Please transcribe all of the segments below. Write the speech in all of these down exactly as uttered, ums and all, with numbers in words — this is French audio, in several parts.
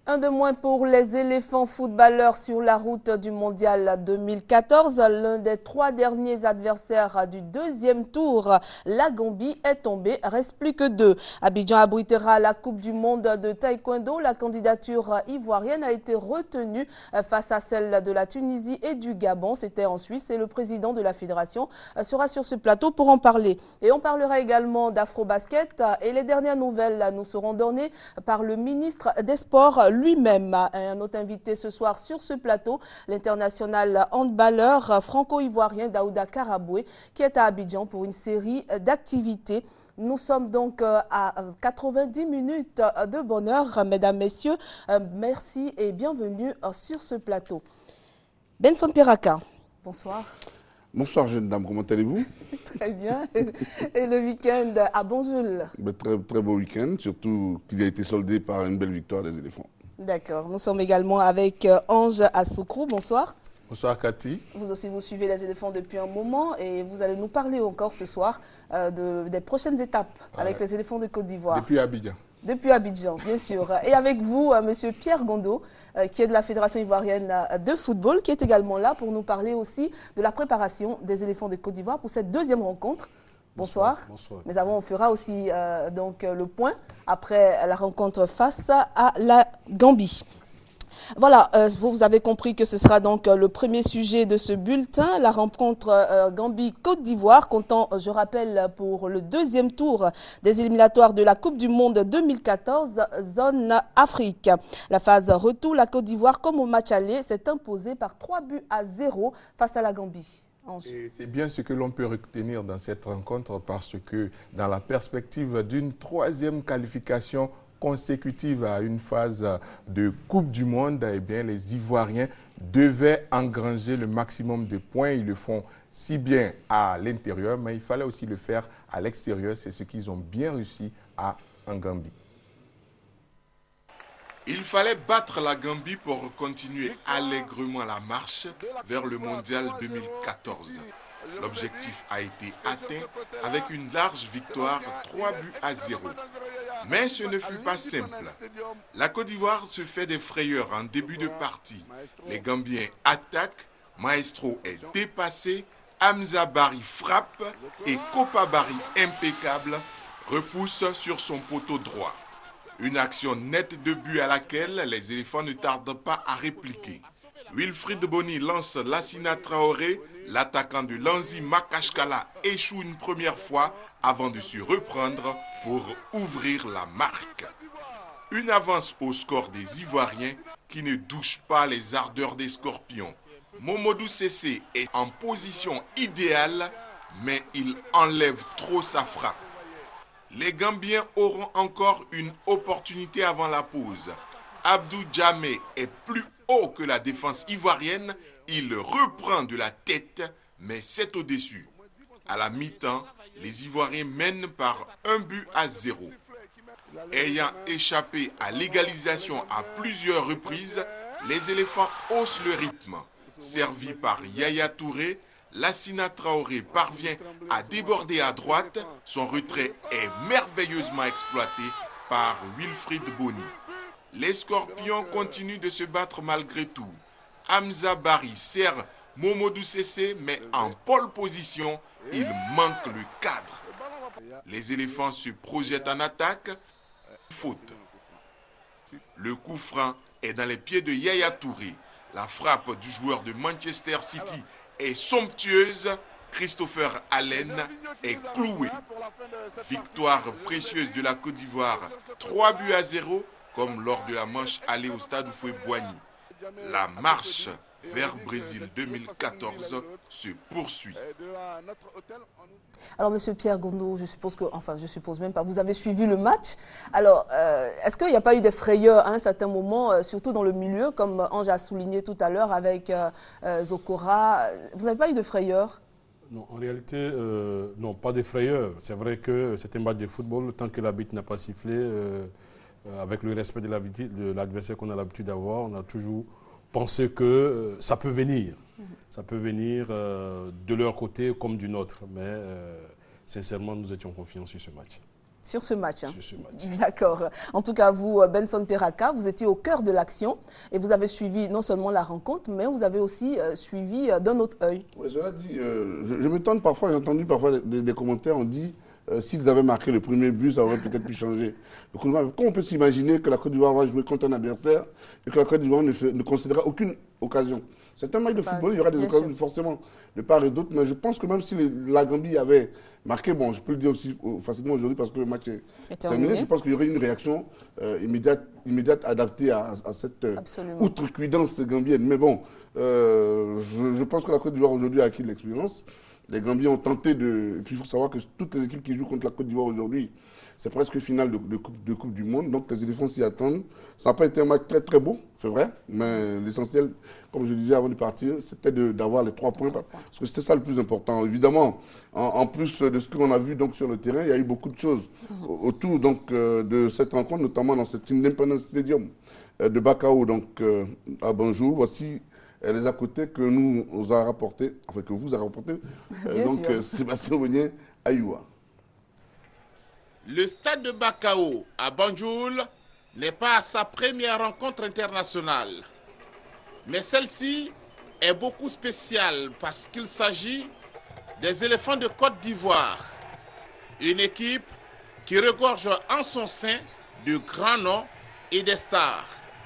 Un de moins pour les éléphants footballeurs sur la route du mondial deux mille quatorze. L'un des trois derniers adversaires du deuxième tour, la Gambie, est tombé. Reste plus que deux. Abidjan abritera la Coupe du monde de taekwondo. La candidature ivoirienne a été retenue face à celle de la Tunisie et du Gabon. C'était en Suisse et le président de la fédération sera sur ce plateau pour en parler. Et on parlera également d'Afrobasket et les dernières nouvelles nous seront données par le ministre des Sports lui-même. Un autre invité ce soir sur ce plateau, l'international handballeur franco-ivoirien Daouda Karaboué, qui est à Abidjan pour une série d'activités. Nous sommes donc à quatre-vingt-dix minutes de bonheur, mesdames, messieurs. Merci et bienvenue sur ce plateau. Benson Piraka, bonsoir. Bonsoir jeune dame, comment allez-vous? Très bien. Et le week-end à Bonjour. Très, très beau week-end, surtout qu'il a été soldé par une belle victoire des éléphants. D'accord. Nous sommes également avec Ange Assoukrou. Bonsoir. Bonsoir Cathy. Vous aussi, vous suivez les éléphants depuis un moment et vous allez nous parler encore ce soir euh, de, des prochaines étapes avec ouais. les éléphants de Côte d'Ivoire. Depuis Abidjan. Depuis Abidjan, bien sûr. Et avec vous, euh, Monsieur Pierre Gondo, euh, qui est de la Fédération ivoirienne euh, de football, qui est également là pour nous parler aussi de la préparation des éléphants de Côte d'Ivoire pour cette deuxième rencontre. Bonsoir. Bonsoir. Bonsoir. Mais avant, on fera aussi euh, donc, le point après la rencontre face à la Gambie. Merci. Voilà, euh, vous, vous avez compris que ce sera donc euh, le premier sujet de ce bulletin, la rencontre euh, Gambie-Côte d'Ivoire, comptant, je rappelle, pour le deuxième tour des éliminatoires de la Coupe du Monde deux mille quatorze, zone Afrique. La phase retour, la Côte d'Ivoire, comme au match aller, s'est imposée par trois buts à zéro face à la Gambie. C'est bien ce que l'on peut retenir dans cette rencontre parce que dans la perspective d'une troisième qualification consécutive à une phase de Coupe du Monde, eh bien, les Ivoiriens devaient engranger le maximum de points. Ils le font si bien à l'intérieur, mais il fallait aussi le faire à l'extérieur. C'est ce qu'ils ont bien réussi à en Gambie. Il fallait battre la Gambie pour continuer allègrement la marche vers le mondial deux mille quatorze. L'objectif a été atteint avec une large victoire, trois buts à zéro. Mais ce ne fut pas simple. La Côte d'Ivoire se fait des frayeurs en début de partie. Les Gambiens attaquent, Maestro est dépassé, Hamza Barry frappe et Kopa Barry, impeccable, repousse sur son poteau droit. Une action nette de but à laquelle les éléphants ne tardent pas à répliquer. Wilfried Bony lance Lassina Traoré, l'attaquant de Lanzi Makashkala échoue une première fois avant de se reprendre pour ouvrir la marque. Une avance au score des Ivoiriens qui ne douche pas les ardeurs des Scorpions. Momodou Sessé est en position idéale, mais il enlève trop sa frappe. Les Gambiens auront encore une opportunité avant la pause. Abdou Djamé est plus haut que la défense ivoirienne. Il reprend de la tête, mais c'est au-dessus. À la mi-temps, les Ivoiriens mènent par un but à zéro. Ayant échappé à l'égalisation à plusieurs reprises, les éléphants haussent le rythme. Servi par Yaya Touré, Lassina Traoré parvient à déborder à droite. Son retrait est merveilleusement exploité par Wilfried Bony. Les Scorpions continuent de se battre malgré tout. Hamza Barry sert Momodou Sessé, mais en pole position, il manque le cadre. Les éléphants se projettent en attaque. Faute. Le coup franc est dans les pieds de Yaya Touré. La frappe du joueur de Manchester City est somptueuse. Christopher Allen est cloué. Victoire précieuse de la Côte d'Ivoire, trois buts à zéro, comme lors de la manche allée au stade Houphouët-Boigny. La marche vers Brésil deux mille quatorze se poursuit. Alors, Monsieur Pierre Gondo, je suppose que, enfin, je suppose même pas, vous avez suivi le match. Alors, euh, est-ce qu'il n'y a pas eu des frayeurs à un certain moment, euh, surtout dans le milieu, comme Ange a souligné tout à l'heure avec euh, euh, Zokora? Vous n'avez pas eu de frayeurs? Non, en réalité, euh, non, pas de frayeurs. C'est vrai que c'est un match de football, tant que l'arbitre n'a pas sifflé, euh, avec le respect de l'adversaire qu'on a l'habitude d'avoir, on a toujours pensé que euh, ça peut venir. Mm-hmm. Ça peut venir euh, de leur côté comme du nôtre. Mais euh, sincèrement, nous étions confiants sur ce match. Sur ce match. Hein. Sur ce match. D'accord. En tout cas, vous, Benson Peraka, vous étiez au cœur de l'action et vous avez suivi non seulement la rencontre, mais vous avez aussi euh, suivi euh, d'un autre œil. Oui, cela dit, euh, je, je m'étonne parfois, j'ai entendu parfois des, des commentaires, on dit euh, s'ils avaient marqué le premier but, ça aurait peut-être pu changer. Comment on peut s'imaginer que la Côte d'Ivoire va jouer contre un adversaire et que la Côte d'Ivoire ne, ne considérera aucune occasion? C'est un match de football, il y aura des occasions forcément de part et d'autre, mais je pense que même si les, la Gambie avait marqué, bon, je peux le dire aussi facilement aujourd'hui parce que le match est, est terminé, terminé, je pense qu'il y aurait une réaction euh, immédiate, immédiate adaptée à, à cette euh, outrecuidance gambienne. Mais bon, euh, je, je pense que la Côte d'Ivoire aujourd'hui a acquis de l'expérience. Les Gambiens ont tenté de... Et puis il faut savoir que toutes les équipes qui jouent contre la Côte d'Ivoire aujourd'hui, c'est presque finale de, de, coupe, de Coupe du Monde, donc les éléphants s'y attendent. Ça n'a pas été un match très très beau, c'est vrai, mais l'essentiel, comme je disais avant de partir, c'était d'avoir les trois points, parce que c'était ça le plus important. Évidemment, en, en plus de ce qu'on a vu donc, sur le terrain, il y a eu beaucoup de choses mmh. autour donc, euh, de cette rencontre, notamment dans cet Independence Stadium euh, de Bakau, donc euh, à Banjul. Voici euh, les à côté que nous on a rapporté, enfin que vous avez rapporté, euh, donc euh, Sébastien Ognier Ayoua. Le stade de Bakau à Banjul n'est pas à sa première rencontre internationale. Mais celle-ci est beaucoup spéciale parce qu'il s'agit des éléphants de Côte d'Ivoire. Une équipe qui regorge en son sein de grands noms et des stars.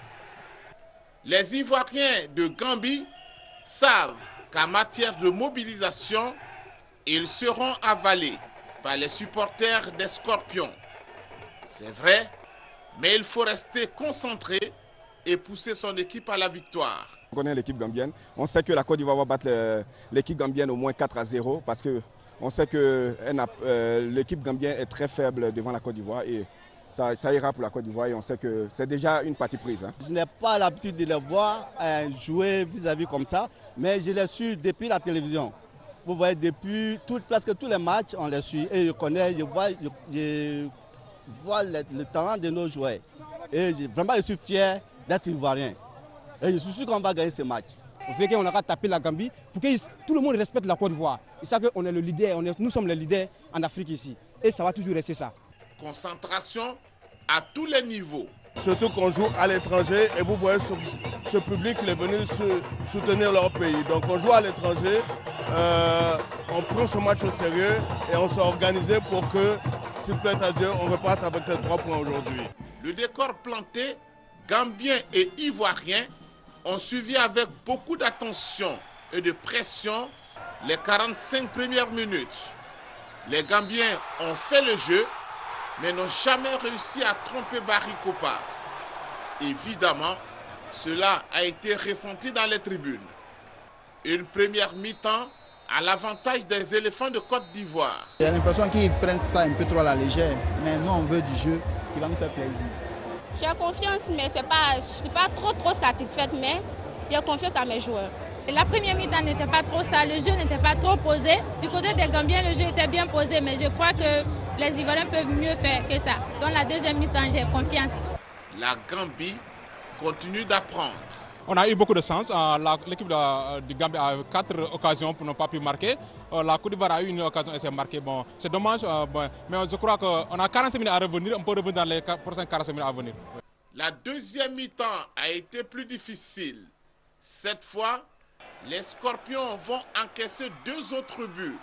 Les Ivoiriens de Gambie savent qu'en matière de mobilisation, ils seront avalés par les supporters des Scorpions. C'est vrai, mais il faut rester concentré et pousser son équipe à la victoire. On connaît l'équipe gambienne. On sait que la Côte d'Ivoire va battre l'équipe gambienne au moins quatre à zéro parce qu'on sait que euh, l'équipe gambienne est très faible devant la Côte d'Ivoire et ça, ça ira pour la Côte d'Ivoire et on sait que c'est déjà une partie prise. Hein. Je n'ai pas l'habitude de les voir euh, jouer vis-à-vis comme ça, mais je les suis depuis la télévision. Vous voyez, depuis tout, presque tous les matchs, on les suit et je connais, je vois, je, je vois le, le talent de nos joueurs. Et je, vraiment, je suis fier d'être ivoirien. Et je suis sûr qu'on va gagner ce match. Vous voyez qu'on aura tapé la Gambie pour que tout le monde respecte la Côte d'Ivoire. Ils savent qu'on est le leader, on est, nous sommes les leaders en Afrique ici. Et ça va toujours rester ça. Concentration à tous les niveaux. Surtout qu'on joue à l'étranger et vous voyez ce, ce public qui est venu se, soutenir leur pays. Donc on joue à l'étranger, euh, on prend ce match au sérieux et on s'est organisé pour que, s'il plaît à Dieu, on reparte avec les trois points aujourd'hui. Le décor planté, Gambiens et Ivoiriens ont suivi avec beaucoup d'attention et de pression les quarante-cinq premières minutes. Les Gambiens ont fait le jeu, mais n'ont jamais réussi à tromper Barry Kopa. Évidemment, cela a été ressenti dans les tribunes. Une première mi-temps à l'avantage des éléphants de Côte d'Ivoire. J'ai l'impression qu'ils prennent ça un peu trop à la légère, mais nous on veut du jeu qui va nous faire plaisir. J'ai confiance, mais c'est pas, je ne suis pas trop trop satisfaite, mais j'ai confiance à mes joueurs. La première mi-temps n'était pas trop ça, le jeu n'était pas trop posé. Du côté des Gambiens, le jeu était bien posé, mais je crois que les Ivoiriens peuvent mieux faire que ça. Dans la deuxième mi-temps, j'ai confiance. La Gambie continue d'apprendre. On a eu beaucoup de chance. L'équipe du Gambie a eu quatre occasions pour ne pas pu marquer. La Côte d'Ivoire a eu une occasion et s'est marquée. Bon, c'est dommage, mais je crois qu'on a quarante minutes à revenir. On peut revenir dans les prochaines quarante minutes à venir. La deuxième mi-temps a été plus difficile. Cette fois, les Scorpions vont encaisser deux autres buts.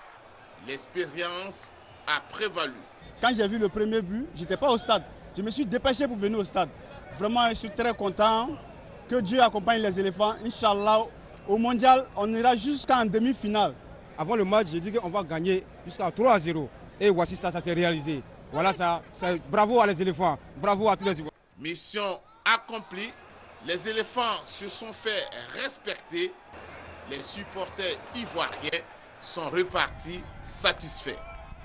L'expérience a prévalu. Quand j'ai vu le premier but, je n'étais pas au stade. Je me suis dépêché pour venir au stade. Vraiment, je suis très content. Que Dieu accompagne les éléphants. Inch'Allah, au mondial, on ira jusqu'en demi-finale. Avant le match, j'ai dit qu'on va gagner jusqu'à trois à zéro. Et voici ça, ça s'est réalisé. Voilà ça. Bravo à les éléphants. Bravo à tous les éléphants. Mission accomplie. Les éléphants se sont fait respecter. Les supporters ivoiriens sont repartis satisfaits.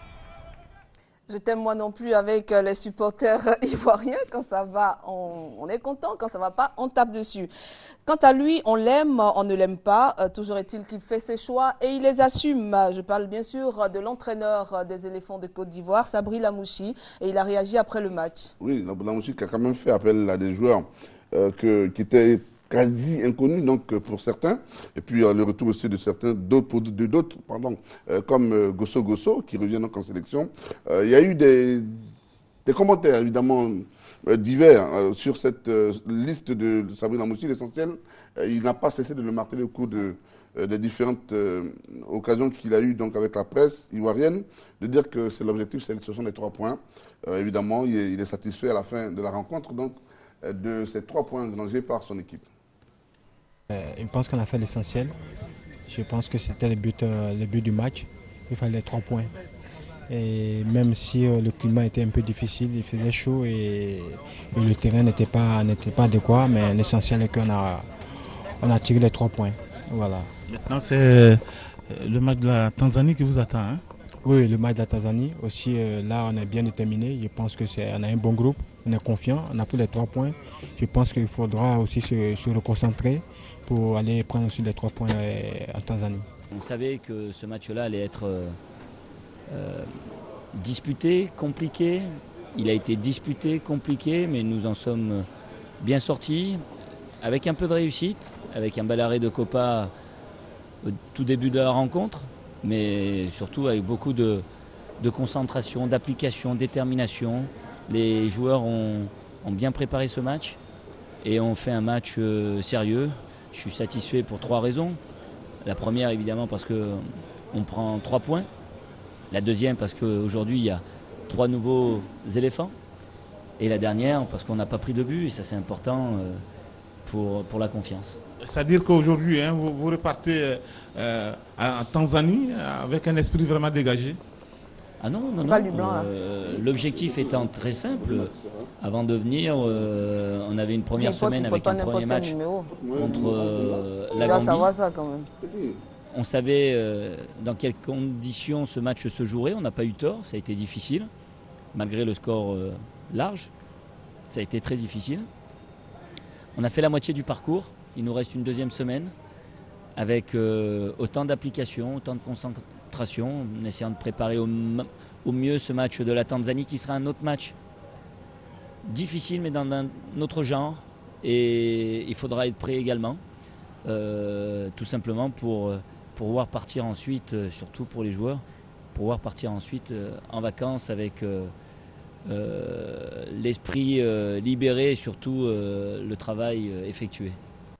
Je t'aime moi non plus avec les supporters ivoiriens. Quand ça va, on, on est content. Quand ça va pas, on tape dessus. Quant à lui, on l'aime, on ne l'aime pas. Euh, toujours est-il qu'il fait ses choix et il les assume. Je parle bien sûr de l'entraîneur des éléphants de Côte d'Ivoire, Sabri Lamouchi, et il a réagi après le match. Oui, Lamouchi qui a quand même fait appel à des joueurs euh, que, qui étaient quasi inconnu donc pour certains, et puis euh, le retour aussi de certains d'autres, de d'autres, pardon, euh, comme euh, Gosso Gosso qui revient donc en sélection. Euh, il y a eu des, des commentaires évidemment euh, divers euh, sur cette euh, liste de, de Sabri Lamouchi. L'essentiel, euh, il n'a pas cessé de le marteler au cours de, euh, des différentes euh, occasions qu'il a eues donc avec la presse ivoirienne, de dire que c'est l'objectif, ce sont les trois points. Euh, évidemment, il est, il est satisfait à la fin de la rencontre donc euh, de ces trois points engrangés par son équipe. Je pense qu'on a fait l'essentiel. Je pense que c'était le but, euh, le but du match. Il fallait trois points. Et même si euh, le climat était un peu difficile, il faisait chaud et, et le terrain n'était pas, n'était pas adéquat, mais l'essentiel est qu'on a, on a tiré les trois points. Voilà. Maintenant, c'est le match de la Tanzanie qui vous attend, hein? Oui, le match de la Tanzanie. Aussi, euh, là, on est bien déterminé. Je pense qu'on a un bon groupe, on est confiant, on a tous les trois points. Je pense qu'il faudra aussi se, se reconcentrer pour aller prendre aussi les trois points en Tanzanie. On savait que ce match-là allait être euh, euh, disputé, compliqué. Il a été disputé, compliqué, mais nous en sommes bien sortis, avec un peu de réussite, avec un bel arrêt de Copa au tout début de la rencontre, mais surtout avec beaucoup de, de concentration, d'application, de détermination. Les joueurs ont, ont bien préparé ce match et ont fait un match euh, sérieux. Je suis satisfait pour trois raisons. La première, évidemment, parce qu'on prend trois points. La deuxième, parce qu'aujourd'hui, il y a trois nouveaux éléphants. Et la dernière, parce qu'on n'a pas pris de but, et ça c'est important euh, pour, pour la confiance. C'est-à-dire qu'aujourd'hui, hein, vous, vous repartez euh, en Tanzanie avec un esprit vraiment dégagé? Ah non, non, non. Euh, L'objectif étant très simple. Avant de venir, euh, on avait une première semaine avec un premier match contre euh, la Gambie. Savoir ça quand même. On savait euh, dans quelles conditions ce match se jouerait. On n'a pas eu tort, ça a été difficile, malgré le score euh, large. Ça a été très difficile. On a fait la moitié du parcours. Il nous reste une deuxième semaine avec euh, autant d'application, autant de concentration, en essayant de préparer au, au mieux ce match de la Tanzanie qui sera un autre match difficile mais dans un autre genre, et il faudra être prêt également, euh, tout simplement pour, pour pouvoir partir ensuite, euh, surtout pour les joueurs, pour pouvoir partir ensuite euh, en vacances avec euh, euh, l'esprit euh, libéré et surtout euh, le travail euh, effectué.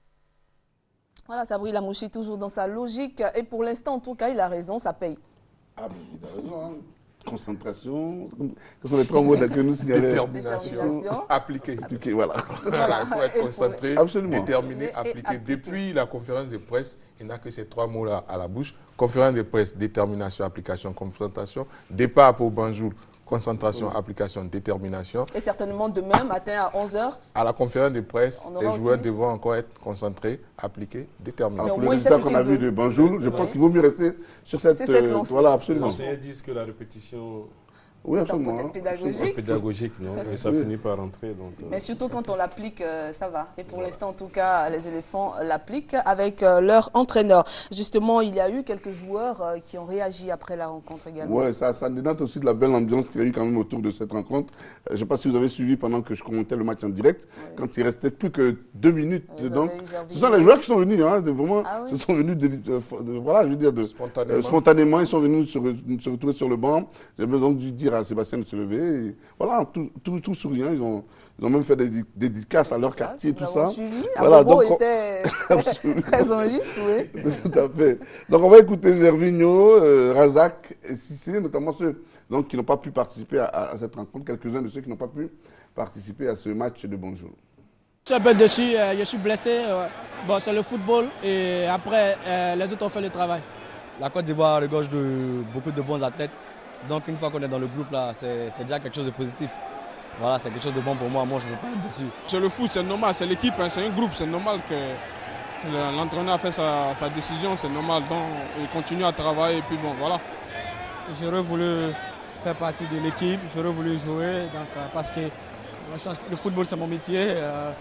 Voilà, Sabri Lamouchi toujours dans sa logique. Et pour l'instant, en tout cas, il a raison, ça paye. Ah, mais il a raison. Hein. Concentration, ce sont les trois mots que nous signalons. Détermination, appliquer. Appliquer, voilà. Voilà. Il faut être concentré, absolument. déterminé, et, appliqué. Et Depuis la conférence de presse, il n'a que ces trois mots-là à la bouche. Conférence de presse, détermination, application, concentration. Départ pour Banjul. Concentration, oui. Application, détermination. Et certainement demain matin à onze heures. À la conférence de presse, les joueurs aussi devront encore être concentrés, appliqués, déterminés. Alors, pour le résultat qu'on a vu de Banjul, je pense qu'il vaut mieux rester sur cette, cette euh, voilà, absolument. Les conseillers disent que la répétition... Oui, absolument. Peut-être pédagogique. Pédagogique, non, mais ça oui. finit par rentrer. Donc, euh... Mais surtout quand on l'applique, euh, ça va. Et pour voilà. l'instant, en tout cas, les éléphants l'appliquent avec euh, leur entraîneur. Justement, il y a eu quelques joueurs euh, qui ont réagi après la rencontre également. Oui, ça, ça dénote aussi de la belle ambiance qu'il y a eu quand même autour de cette rencontre. Euh, je ne sais pas si vous avez suivi pendant que je commentais le match en direct, oui. quand il restait plus que deux minutes. Oui, donc, ce sont les joueurs qui sont venus, hein, de vraiment, ah, oui. ce sont venus de, de, de, de, voilà, je veux dire, de, spontanément. Euh, spontanément, ils sont venus se, se retrouver sur le banc. J'aimerais donc dû dire à Sébastien de se lever. Et voilà, tout, tout, tout souriant, ils ont, ils ont même fait des dédicaces à leur quartier, tout ça. Suivi. Voilà, donc on... était très en liste, oui. Tout à fait. Donc on va écouter Gervinho, euh, Razak et Cissé, notamment ceux donc, qui n'ont pas pu participer à, à cette rencontre, quelques-uns de ceux qui n'ont pas pu participer à ce match de Banjul. Je suis un peu déçu, euh, je suis blessé. Euh, bon, c'est le football et après, euh, les autres ont fait le travail. La Côte d'Ivoire regorge de beaucoup de bons athlètes. Donc une fois qu'on est dans le groupe là, c'est déjà quelque chose de positif. Voilà, c'est quelque chose de bon pour moi. Moi, je ne peux pas être déçu. C'est le foot, c'est normal, c'est l'équipe, hein, c'est un groupe, c'est normal que l'entraîneur a fait sa, sa décision, c'est normal. Donc il continue à travailler et puis bon, voilà. J'aurais voulu faire partie de l'équipe, j'aurais voulu jouer, donc, euh, parce que je pense que le football c'est mon métier. Euh,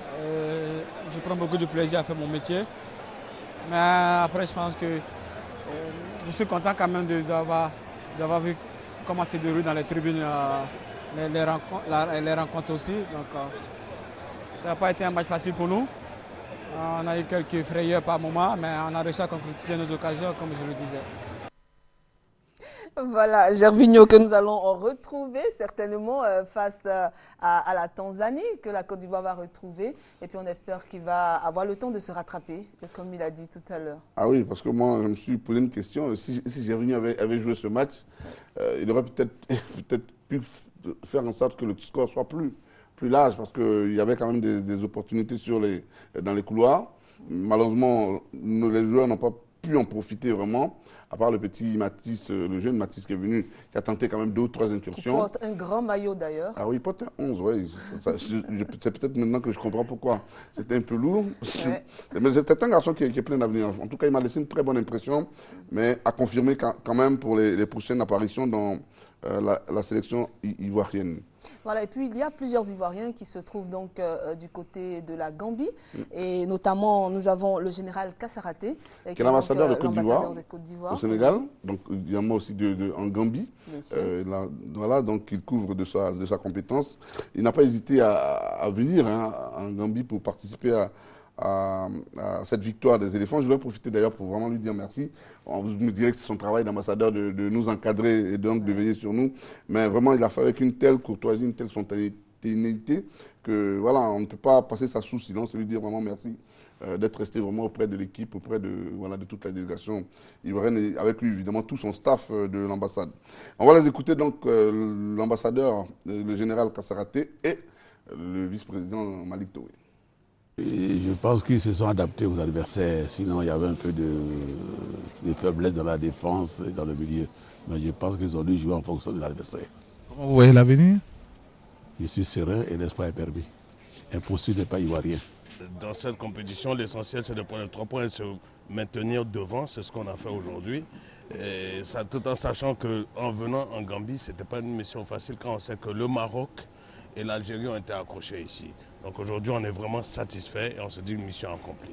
euh, je prends beaucoup de plaisir à faire mon métier. Mais après, je pense que euh, je suis content quand même d'avoir d'avoir vu comment c'est déroulé dans les tribunes, euh, les, les, rencontres, la, les rencontres aussi. Donc, euh, ça n'a pas été un match facile pour nous. On a eu quelques frayeurs par moment, mais on a réussi à concrétiser nos occasions, comme je le disais. Voilà, Gervinho, que nous allons retrouver certainement euh, face euh, à, à la Tanzanie, que la Côte d'Ivoire va retrouver. Et puis on espère qu'il va avoir le temps de se rattraper, comme il a dit tout à l'heure. Ah oui, parce que moi, je me suis posé une question. Si, si Gervinho avait, avait joué ce match, euh, il aurait peut-être peut-être pu faire en sorte que le score soit plus, plus large, parce qu'il y avait quand même des, des opportunités sur les, dans les couloirs. Malheureusement, nous, les joueurs n'ont pas pu en profiter vraiment. À part le petit Mathis, le jeune Mathis qui est venu, qui a tenté quand même deux ou trois incursions. Il porte un grand maillot d'ailleurs. Ah oui, il porte un onze, oui. C'est peut-être maintenant que je comprends pourquoi. C'était un peu lourd. Ouais. Mais c'était un garçon qui est, qui est plein d'avenir. En tout cas, il m'a laissé une très bonne impression, mais à confirmer quand même pour les, les prochaines apparitions dans euh, la, la sélection ivoirienne. Voilà, et puis il y a plusieurs Ivoiriens qui se trouvent donc euh, du côté de la Gambie, mm. et notamment nous avons le général Kassaraté, qui, qui est l'ambassadeur de, de Côte d'Ivoire au Sénégal, donc il y a moi aussi de, de, en Gambie, euh, là, voilà, donc il couvre de sa, de sa compétence. Il n'a pas hésité à, à venir hein, en Gambie pour participer à, à, à cette victoire des éléphants. Je voudrais profiter d'ailleurs pour vraiment lui dire merci. On me dirait que c'est son travail d'ambassadeur de, de nous encadrer et donc de veiller sur nous. Mais vraiment, il a fait avec une telle courtoisie, une telle spontanéité que voilà, on ne peut pas passer ça sous silence et lui dire vraiment merci euh, d'être resté vraiment auprès de l'équipe, auprès de, voilà, de toute la délégation ivoirienne et avec lui évidemment tout son staff euh, de l'ambassade. On va les écouter donc euh, l'ambassadeur, le général Kassaraté et le vice-président Malik Touré. Et je pense qu'ils se sont adaptés aux adversaires, sinon il y avait un peu de, de faiblesse dans la défense et dans le milieu. Mais je pense qu'ils ont dû jouer en fonction de l'adversaire. Comment vous voyez l'avenir? Je suis serein et l'espoir est permis. Impossible n'est pas ivoirien. Dans cette compétition, l'essentiel c'est de prendre les trois points et se maintenir devant, c'est ce qu'on a fait aujourd'hui. Et ça, tout en sachant qu'en venant en Gambie, ce n'était pas une mission facile quand on sait que le Maroc et l'Algérie ont été accrochés ici. Donc aujourd'hui, on est vraiment satisfait et on se dit une mission accomplie.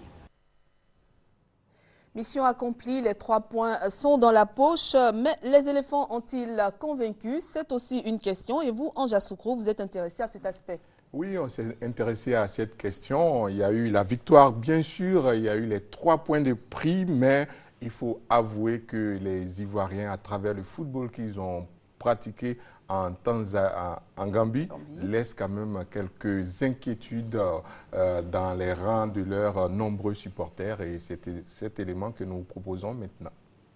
Mission accomplie, les trois points sont dans la poche, mais les éléphants ont-ils convaincu? C'est aussi une question. Et vous, Anja Soukro, vous êtes intéressé à cet aspect? Oui, on s'est intéressé à cette question. Il y a eu la victoire, bien sûr, il y a eu les trois points de prix, mais il faut avouer que les Ivoiriens, à travers le football qu'ils ont pratiqué en, Tanzanie, en Gambie, Gambie, laisse quand même quelques inquiétudes euh, dans les rangs de leurs nombreux supporters et c'est cet élément que nous proposons maintenant.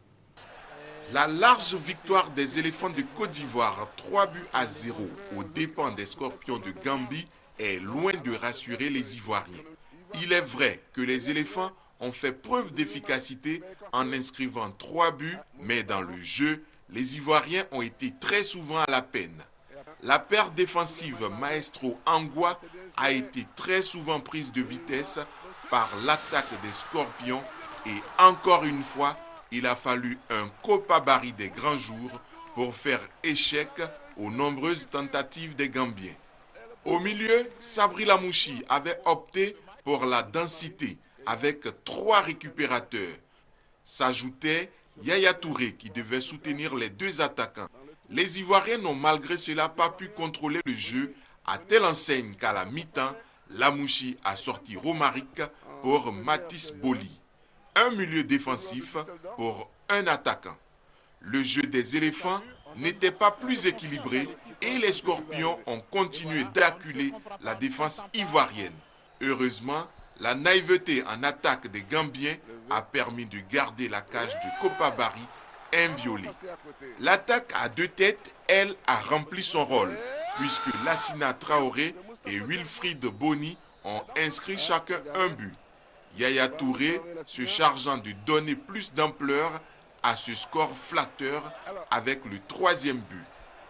La large victoire des éléphants de Côte d'Ivoire, trois buts à zéro, aux dépens des Scorpions de Gambie, est loin de rassurer les Ivoiriens. Il est vrai que les éléphants ont fait preuve d'efficacité en inscrivant trois buts, mais dans le jeu, les Ivoiriens ont été très souvent à la peine. La paire défensive Maestro Angwa a été très souvent prise de vitesse par l'attaque des Scorpions et encore une fois, il a fallu un Kopa Barry des grands jours pour faire échec aux nombreuses tentatives des Gambiens. Au milieu, Sabri Lamouchi avait opté pour la densité avec trois récupérateurs. S'ajoutait Yaya Touré qui devait soutenir les deux attaquants. Les Ivoiriens n'ont malgré cela pas pu contrôler le jeu à telle enseigne qu'à la mi-temps, Lamouchi a sorti Romaric pour Mathis Boli. Un milieu défensif pour un attaquant. Le jeu des éléphants n'était pas plus équilibré et les Scorpions ont continué d'acculer la défense ivoirienne. Heureusement, la naïveté en attaque des Gambiens a permis de garder la cage de Kopa Barry inviolée. L'attaque à deux têtes, elle, a rempli son rôle, puisque Lassina Traoré et Wilfried Boni ont inscrit chacun un but. Yaya Touré se chargeant de donner plus d'ampleur à ce score flatteur avec le troisième but.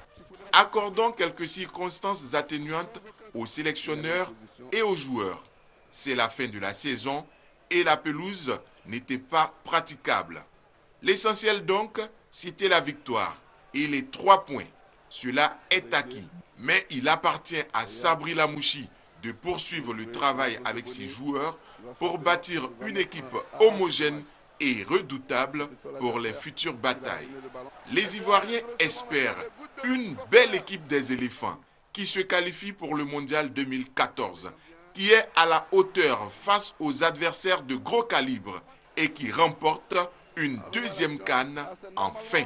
Accordons quelques circonstances atténuantes aux sélectionneurs et aux joueurs. C'est la fin de la saison et la pelouse n'était pas praticable. L'essentiel donc, c'était la victoire et les trois points. Cela est acquis. Mais il appartient à Sabri Lamouchi de poursuivre le travail avec ses joueurs pour bâtir une équipe homogène et redoutable pour les futures batailles. Les Ivoiriens espèrent une belle équipe des éléphants qui se qualifie pour le mondial deux mille quatorze qui est à la hauteur face aux adversaires de gros calibre et qui remporte une deuxième CAN enfin.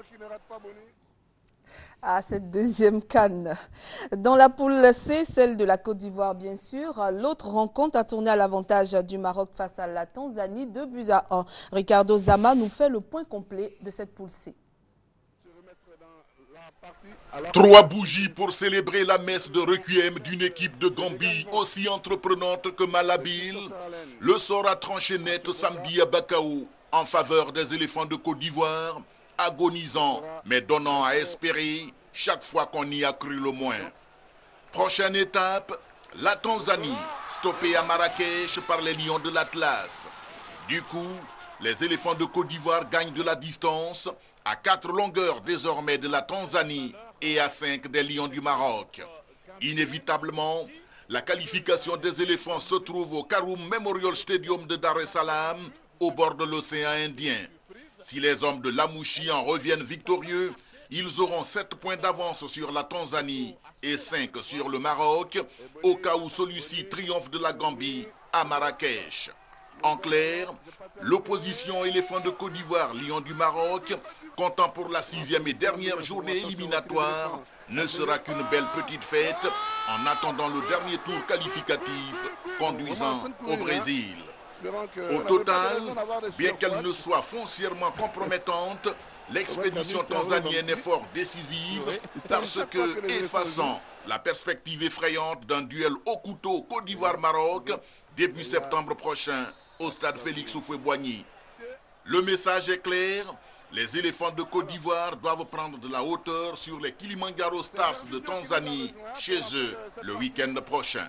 À cette deuxième CAN. Dans la poule C, celle de la Côte d'Ivoire bien sûr, l'autre rencontre a tourné à l'avantage du Maroc face à la Tanzanie, deux buts à un. Ricardo Zama nous fait le point complet de cette poule C. Trois bougies pour célébrer la messe de requiem d'une équipe de Gambie aussi entreprenante que malhabile. Le sort a tranché net samedi à Bakao en faveur des éléphants de Côte d'Ivoire, agonisant mais donnant à espérer chaque fois qu'on y a cru le moins. Prochaine étape, la Tanzanie, stoppée à Marrakech par les Lions de l'Atlas. Du coup, les éléphants de Côte d'Ivoire gagnent de la distance à quatre longueurs désormais de la Tanzanie et à cinq des Lions du Maroc. Inévitablement, la qualification des éléphants se trouve au Karoum Memorial Stadium de Dar es Salaam, au bord de l'océan Indien. Si les hommes de Lamouchi en reviennent victorieux, ils auront sept points d'avance sur la Tanzanie et cinq sur le Maroc, au cas où celui-ci triomphe de la Gambie à Marrakech. En clair, l'opposition éléphant de Côte d'Ivoire, Lion du Maroc, comptant pour la sixième et dernière journée éliminatoire, ne sera qu'une belle petite fête en attendant le dernier tour qualificatif conduisant au Brésil. Au total, bien qu'elle ne soit foncièrement compromettante, l'expédition tanzanienne est fort décisive parce que, effaçant la perspective effrayante d'un duel au couteau Côte d'Ivoire-Maroc début septembre prochain au stade Félix Houphouët-Boigny. Le message est clair, les éléphants de Côte d'Ivoire doivent prendre de la hauteur sur les Kilimanjaro Stars de Tanzanie chez eux le week-end prochain.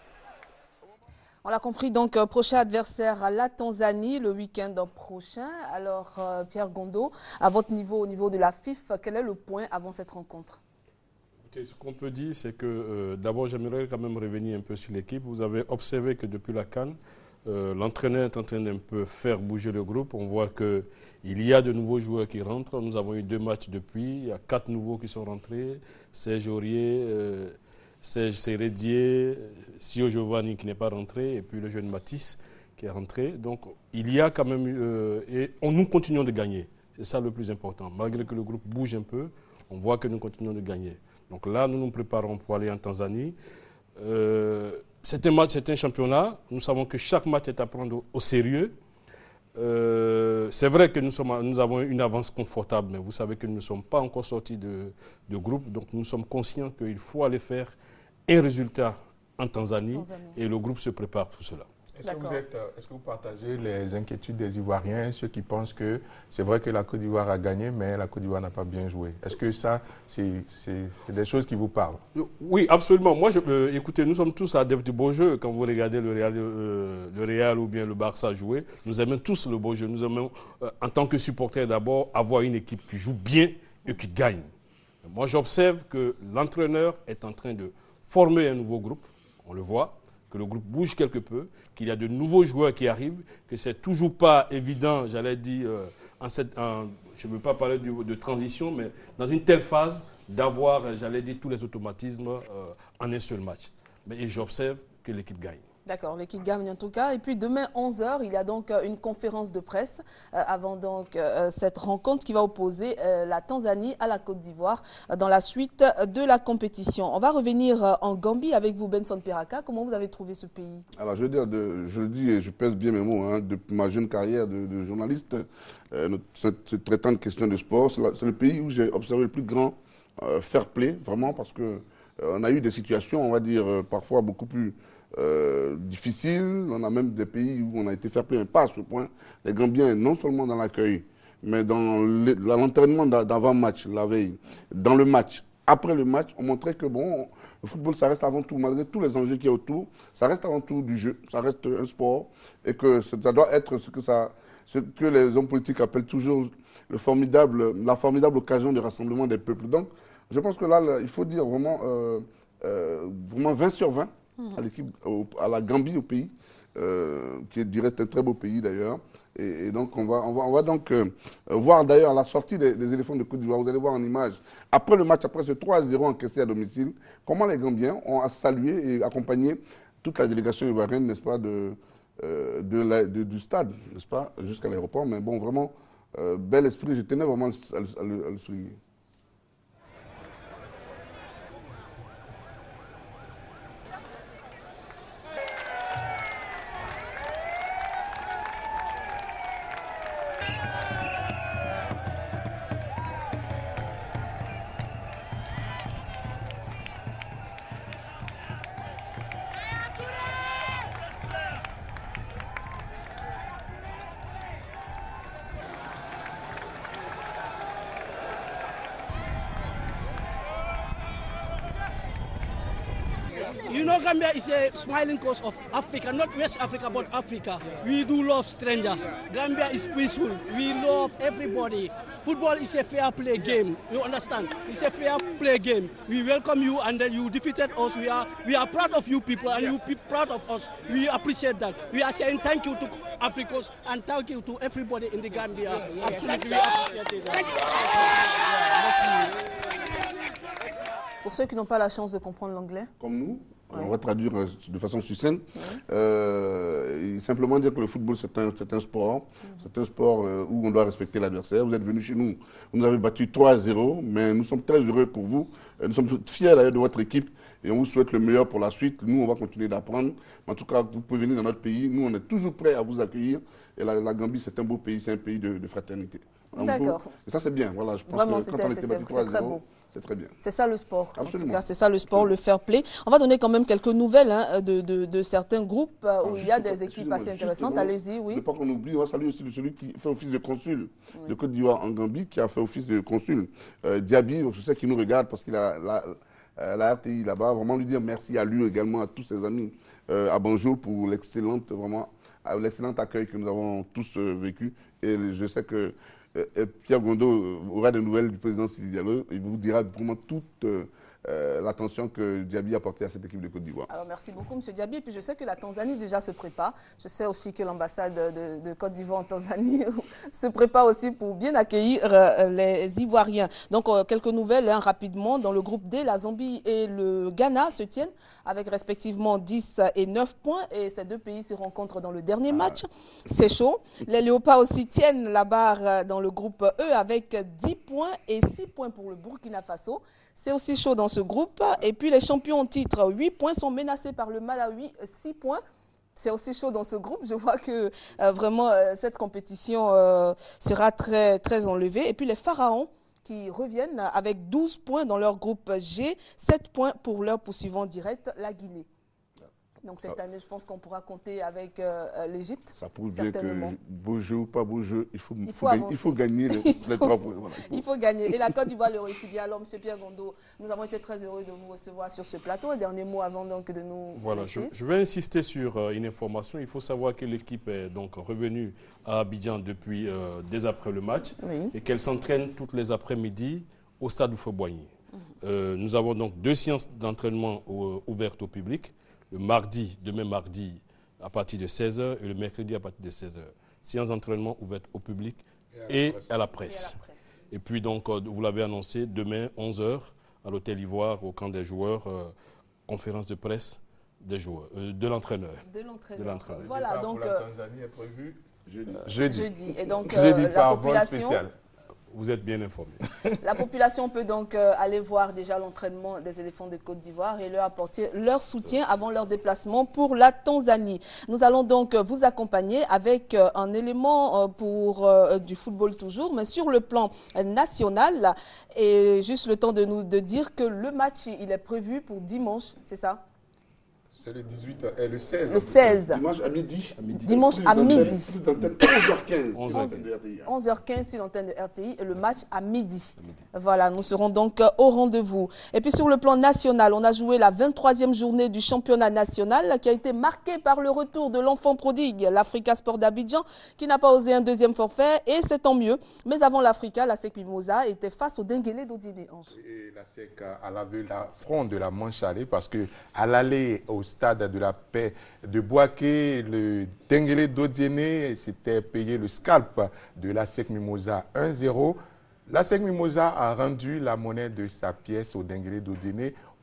On l'a compris, donc, prochain adversaire à la Tanzanie le week-end prochain. Alors, euh, Pierre Gondo, à votre niveau, au niveau de la F I F, quel est le point avant cette rencontre? Ce qu'on peut dire, c'est que euh, d'abord, j'aimerais quand même revenir un peu sur l'équipe. Vous avez observé que depuis la CAN, euh, l'entraîneur est en train d'un peu faire bouger le groupe. On voit qu'il y a de nouveaux joueurs qui rentrent. Nous avons eu deux matchs depuis. Il y a quatre nouveaux qui sont rentrés. Serge Aurier, euh, Serge Seredier, Sio Giovanni qui n'est pas rentré, et puis le jeune Matisse qui est rentré. Donc il y a quand même... Euh, et on, nous continuons de gagner. C'est ça le plus important. Malgré que le groupe bouge un peu, on voit que nous continuons de gagner. Donc là, nous nous préparons pour aller en Tanzanie. Euh, c'est un match, c'est un championnat. Nous savons que chaque match est à prendre au sérieux. Euh, c'est vrai que nous, sommes, nous avons une avance confortable, mais vous savez que nous ne sommes pas encore sortis de, de groupe. Donc nous sommes conscients qu'il faut aller faire un résultat en Tanzanie, Tanzanie. Et le groupe se prépare pour cela. Est-ce que, vous êtes, est-ce que vous partagez les inquiétudes des Ivoiriens, ceux qui pensent que c'est vrai que la Côte d'Ivoire a gagné, mais la Côte d'Ivoire n'a pas bien joué? Est-ce que ça, c'est, c'est, c'est des choses qui vous parlent? Oui, absolument. Moi, je, euh, écoutez, nous sommes tous adeptes du beau jeu. Quand vous regardez le Real, euh, le Real ou bien le Barça jouer, nous aimons tous le beau jeu. Nous aimons, euh, en tant que supporters d'abord, avoir une équipe qui joue bien et qui gagne. Moi, j'observe que l'entraîneur est en train de former un nouveau groupe, on le voit, que le groupe bouge quelque peu, qu'il y a de nouveaux joueurs qui arrivent, que c'est toujours pas évident, j'allais dire, euh, en cette, en, je ne veux pas parler de, de transition, mais dans une telle phase, d'avoir, j'allais dire, tous les automatismes euh, en un seul match. Mais j'observe que l'équipe gagne. D'accord, l'équipe gagne en tout cas. Et puis demain, onze heures, il y a donc une conférence de presse euh, avant donc euh, cette rencontre qui va opposer euh, la Tanzanie à la Côte d'Ivoire euh, dans la suite de la compétition. On va revenir euh, en Gambie avec vous, Benson Peraka. Comment vous avez trouvé ce pays? Alors, je veux dire, de, je le dis et je pèse bien mes mots, hein, depuis ma jeune carrière de, de journaliste, euh, cette traitant de questions de sport, c'est le pays où j'ai observé le plus grand euh, fair play, vraiment, parce que euh, on a eu des situations, on va dire, euh, parfois beaucoup plus Euh, difficile. On a même des pays où on a été fair play, mais pas à ce point. Les Gambiens, non seulement dans l'accueil, mais dans l'entraînement d'avant-match, la veille, dans le match, après le match, on montrait que bon, le football, ça reste avant tout, malgré tous les enjeux qu'il y a autour, ça reste avant tout du jeu, ça reste un sport, et que ça doit être ce que, ça, ce que les hommes politiques appellent toujours le formidable, la formidable occasion de rassemblement des peuples. Donc, je pense que là, là il faut dire vraiment, euh, euh, vraiment vingt sur vingt, à l'équipe, à la Gambie, au pays, euh, qui est du reste un très beau pays d'ailleurs. Et, et donc on va, on va, on va donc euh, voir d'ailleurs à la sortie des, des éléphants de Côte d'Ivoire, vous allez voir en image, après le match, après ce trois à zéro encaissé à domicile, comment les Gambiens ont salué et accompagné toute la délégation ivoirienne, n'est-ce pas, de, euh, de la, de, du stade, n'est-ce pas, jusqu'à l'aéroport. Mais bon, vraiment, euh, bel esprit, je tenais vraiment à le, à le, à le souligner. You know, Gambia is a smiling coast of Africa, not West Africa, but Africa. We do love stranger. Gambia is peaceful. We love everybody. Football is a fair play game. You understand? It's a fair play game. We welcome you, and then you defeated us. We are we are proud of you people, and you be proud of us. We appreciate that. We are saying thank you to Africans and thank you to everybody in the Gambia. Yeah, yeah, Absolutely, we appreciate it. Thank you. Merci. Pour ceux qui n'ont pas la chance de comprendre l'anglais. Comme nous. Ouais. On va traduire de façon succincte. Ouais. Euh, simplement dire que le football, c'est un, un sport. Mmh. C'est un sport euh, où on doit respecter l'adversaire. Vous êtes venus chez nous, vous nous avez battu trois à zéro, mais nous sommes très heureux pour vous. Nous sommes fiers d'ailleurs de votre équipe et on vous souhaite le meilleur pour la suite. Nous, on va continuer d'apprendre. En tout cas, vous pouvez venir dans notre pays. Nous, on est toujours prêts à vous accueillir. Et la, la Gambie, c'est un beau pays, c'est un pays de, de fraternité. D'accord. Et ça, c'est bien. Voilà, je pense Vraiment, que quand on était battu trois à zéro, c'est très bien. C'est ça le sport. Absolument. C'est ça le sport, Absolument. le fair play. On va donner quand même quelques nouvelles hein, de, de, de certains groupes où Alors, il y a des équipes assez intéressantes. Allez-y, oui. Ne pas qu'on oublie, on va saluer aussi celui qui fait office de consul oui. de Côte d'Ivoire en Gambie, qui a fait office de consul. Euh, Diaby, je sais qu'il nous regarde parce qu'il a la, la, la R T I là-bas. Vraiment lui dire merci à lui également, à tous ses amis euh, à Banjul pour l'excellente, vraiment, l'excellent accueil que nous avons tous euh, vécu. Et je sais que Euh, Pierre Gondo aura des nouvelles du président Sidi Diallo. Il vous dira vraiment toute euh, l'attention que Diaby a portée à cette équipe de Côte d'Ivoire. Alors merci beaucoup M. Diaby. Et puis je sais que la Tanzanie déjà se prépare. Je sais aussi que l'ambassade de, de Côte d'Ivoire en Tanzanie se prépare aussi pour bien accueillir euh, les Ivoiriens. Donc euh, quelques nouvelles hein, rapidement. Dans le groupe D, la Zambie et le Ghana se tiennent avec respectivement dix et neuf points. Et ces deux pays se rencontrent dans le dernier ah. match. C'est chaud. Les Léopards aussi tiennent la barre dans le groupe E avec dix points et six points pour le Burkina Faso. C'est aussi chaud dans ce groupe. Et puis les champions en titre, huit points, sont menacés par le Malawi, six points. C'est aussi chaud dans ce groupe. Je vois que euh, vraiment euh, cette compétition euh, sera très, très enlevée. Et puis les Pharaons qui reviennent avec douze points dans leur groupe G, sept points pour leur poursuivant direct, la Guinée. Donc cette année, je pense qu'on pourra compter avec euh, l'Égypte. Ça prouve bien que beau jeu ou pas beau jeu, il faut, il faut, faut, il faut gagner les, il les faut, trois points. Voilà, il, faut. il faut gagner. Et la Côte d'Ivoire le réussit bien. Alors, M. Pierre Gondo, nous avons été très heureux de vous recevoir sur ce plateau. Un dernier mot avant donc de nous Voilà, je, je vais insister sur euh, une information. Il faut savoir que l'équipe est donc revenue à Abidjan depuis euh, dès après le match oui. et qu'elle s'entraîne toutes les après-midi au stade Oufo-Boigny. Mmh. Euh, nous avons donc deux séances d'entraînement ouvertes au public. Le mardi, demain mardi, à partir de seize heures et le mercredi à partir de seize heures. Séance d'entraînement ouverte au public et à la presse. Et, à la presse. Et puis donc, vous l'avez annoncé, demain, onze heures, à l'Hôtel Ivoire, au camp des joueurs, euh, conférence de presse des joueurs, euh, de l'entraîneur. De l'entraîneur. Voilà, donc... Pour la Tanzanie est prévu jeudi. Euh, jeudi. jeudi. Et donc, jeudi euh, par la population... vol spécial. Vous êtes bien informés. La population peut donc euh, aller voir déjà l'entraînement des éléphants de Côte d'Ivoire et leur apporter leur soutien avant leur déplacement pour la Tanzanie. Nous allons donc vous accompagner avec euh, un élément euh, pour euh, du football toujours, mais sur le plan euh, national. Et juste le temps de nous de dire que le match, il est prévu pour dimanche, c'est ça ? C'est le dix-huit et le seize. Le seize. Dimanche à midi. À midi. Dimanche à midi. onze heures quinze. onze heures quinze sur l'antenne de R T I et le match à midi. à midi. Voilà, nous serons donc au rendez-vous. Et puis sur le plan national, on a joué la vingt-troisième journée du championnat national qui a été marquée par le retour de l'enfant prodigue, l'Africa Sport d'Abidjan, qui n'a pas osé un deuxième forfait et c'est tant mieux. Mais avant l'Africa, la S E C Mimosa était face au Denguélé d'Odiné. Et la S E C a lavé la front de la manche allée parce qu'à l'aller au stade de la paix de Boaké, le Denguélé d'Odiné s'était payé le scalp de la S E C Mimosa un zéro. La S E C Mimosa a rendu la monnaie de sa pièce au Denguélé d'Odiné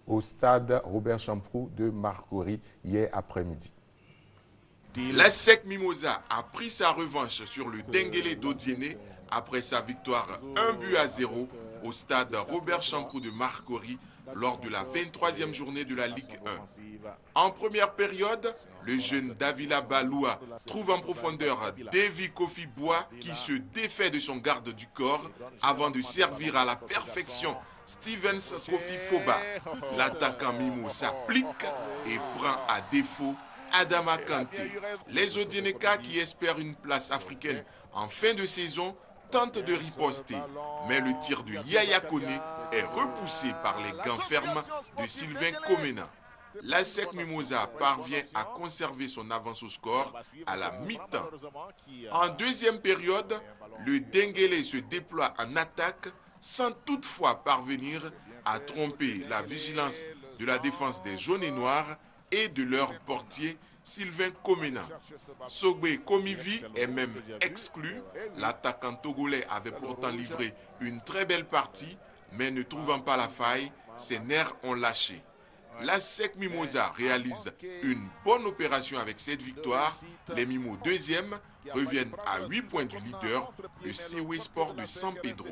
au stade Robert Champrou de Marcory hier après-midi. L'A S E C Mimosa a pris sa revanche sur le Denguélé d'Odiéné après sa victoire un but à zéro au stade Robert Champrou de Marcory lors de la vingt-troisième journée de la Ligue un. En première période, le jeune Davila Baloua trouve en profondeur Davy Kofi Bois qui se défait de son garde du corps avant de servir à la perfection Stevens Kofi Foba. L'attaquant Mimo s'applique et prend à défaut Adama Kanté. Les Odieneka qui espèrent une place africaine en fin de saison tentent de riposter, mais le tir de Yaya Kone est repoussé par les gants fermes de Sylvain Komena. L'A S E C Mimosa parvient à conserver son avance au score à la mi-temps. En deuxième période, le Denguélé se déploie en attaque sans toutefois parvenir à tromper la vigilance de la défense des jaunes et noirs et de leur portier Sylvain Komena. Sogbe Komivi est même exclu. L'attaquant togolais avait pourtant livré une très belle partie, mais ne trouvant pas la faille, ses nerfs ont lâché. L'A S E C Mimosa réalise une bonne opération avec cette victoire. Les Mimos deuxième reviennent à huit points du leader, le Sewe Sport de San Pedro.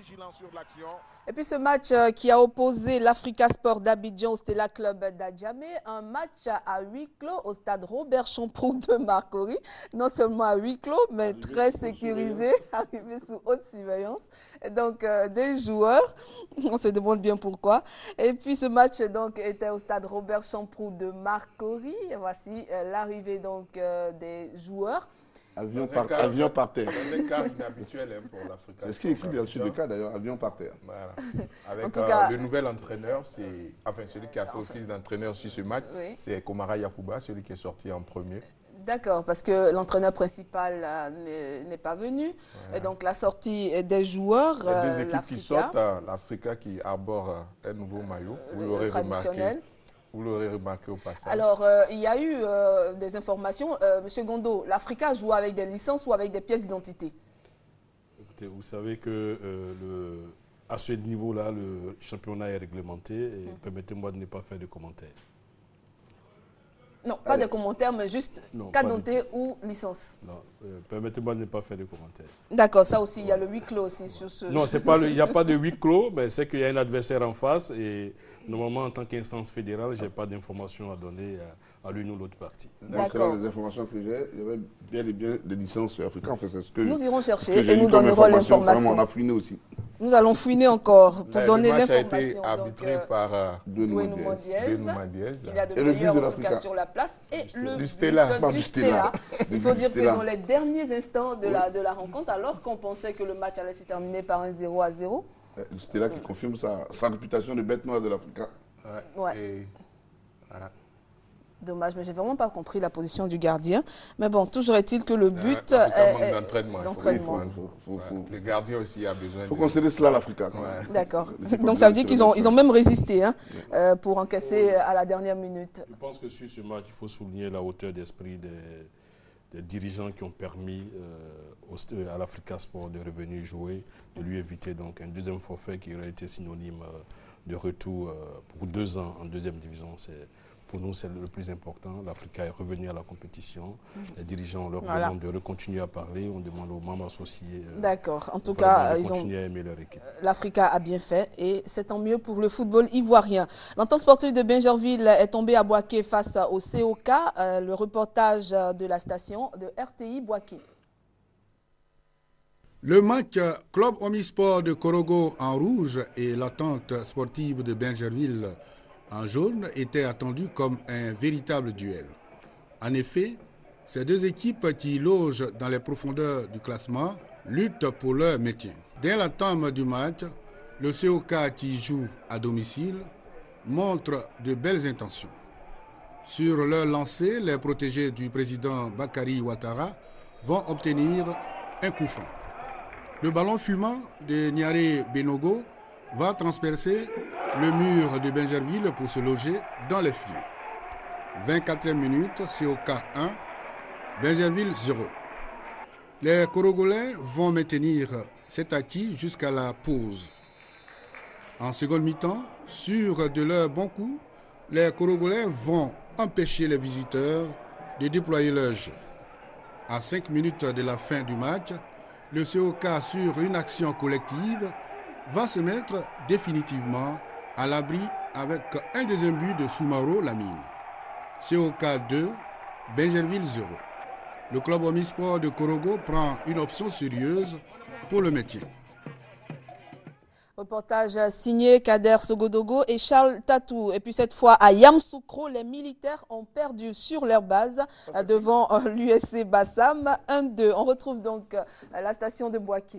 Et puis ce match qui a opposé l'Africa Sport d'Abidjan au Stella Club d'Adjamé, un match à huis clos au stade Robert Champrou de Marcory. Non seulement à huis clos, mais très sécurisé, arrivé sous haute surveillance. Et donc euh, des joueurs, on se demande bien pourquoi. Et puis ce match donc était au stade Robert Champrou de Marcory. Voici euh, l'arrivée donc euh, des joueurs. Avion par, avion par terre. C'est un cas inhabituel hein, pour l'Afrique. C'est ce qui est écrit dans le cas d'ailleurs, avion par terre. Voilà. Avec En tout euh, cas, le nouvel entraîneur, c'est enfin celui qui a fait office d'entraîneur sur ce match, oui. c'est Komara Yakuba, celui qui est sorti en premier. D'accord, parce que l'entraîneur principal euh, n'est pas venu. Voilà. Et donc la sortie des joueurs, les deux euh, équipes qui sortent, euh, l'Africa qui arbore euh, un nouveau maillot, vous le, l'aurez le traditionnel. remarqué. Vous l'aurez remarqué au passage. Alors, euh, il y a eu euh, des informations. Euh, Monsieur Gondo, l'Africa joue avec des licences ou avec des pièces d'identité? Écoutez, vous savez que euh, le, à ce niveau-là, le championnat est réglementé et mmh. permettez-moi de ne pas faire de commentaires. Non, pas Allez. de commentaires, mais juste carte d'identité ou licence. Non, euh, permettez-moi de ne pas faire de commentaires. D'accord, ça aussi, il y a le huis clos aussi sur ce... Non, il n'y a pas de huis clos, mais c'est qu'il y a un adversaire en face et normalement, en tant qu'instance fédérale, je n'ai pas d'informations à donner à, à l'une ou l'autre partie. Donc, selon les informations que j'ai, il y avait bien et bien des licences africaines. Enfin, c'est ce que nous irons chercher et nous donnerons l'information. On a fouiné aussi. Nous allons fouiner encore pour le donner l'information. Le match a été arbitré donc, euh, par euh, Douénou Diez, il y a de meilleurs en tout cas sur la place, et du le du Stella. but du Stella. Il faut dire que dans les derniers instants de, oui. la, de la rencontre, alors qu'on pensait que le match allait se terminer par un zéro à zéro. Le Stella qui confirme sa, sa réputation de bête noire de l'Africa. Ouais. Ouais. Et, voilà. Dommage, mais j'ai vraiment pas compris la position du gardien. Mais bon, toujours est-il que le but euh, est d'entraînement. Le gardien aussi a besoin. Il faut concéder cela à l'Africa. Ouais. D'accord. Donc ça veut dire qu'ils ont, ils ont même résisté hein, euh, pour encaisser à la dernière minute. Je pense que sur ce match, il faut souligner la hauteur d'esprit des, des dirigeants qui ont permis euh, à l'Africa Sport de revenir jouer, de lui éviter donc un deuxième forfait qui aurait été synonyme euh, de retour euh, pour deux ans en deuxième division. Pour nous, c'est le plus important. L'Africa est revenu à la compétition. Les dirigeants leur voilà. demandent de continuer à parler. On demande aux membres associés euh, D'accord. En tout cas, ils ont... à aimer leur équipe. L'Africa a bien fait et c'est tant mieux pour le football ivoirien. L'entente sportive de Bingerville est tombée à Boaké face au C O K. Euh, le reportage de la station de R T I Boaké. Le match Club Omnisport de Korogo en rouge et l'entente sportive de Bingerville en jaune était attendu comme un véritable duel. En effet, ces deux équipes qui logent dans les profondeurs du classement luttent pour leur maintien. Dès l'entame du match, le C O K qui joue à domicile montre de belles intentions. Sur leur lancée, les protégés du président Bakary Ouattara vont obtenir un coup franc. Le ballon fumant de Niaré Benogo va transpercer le mur de Bingerville pour se loger dans les filets. vingt-quatrième minute, C O K un, Bingerville zéro. Les Korogolais vont maintenir cet acquis jusqu'à la pause. En seconde mi-temps, sûrs de leur bon coup, les Corogolais vont empêcher les visiteurs de déployer leur jeu. À cinq minutes de la fin du match, le C O K, sur une action collective, va se mettre définitivement à l'abri avec un deuxième but de Soumaro Lamine. C O K deux, Benjerville zéro. Le club omnisport de Korogo prend une option sérieuse pour le maintien. Reportage signé Kader Sogodogo et Charles Tatou. Et puis cette fois à Yamoussoukro, les militaires ont perdu sur leur base devant l'U S C Bassam un deux. On retrouve donc la station de Boaké.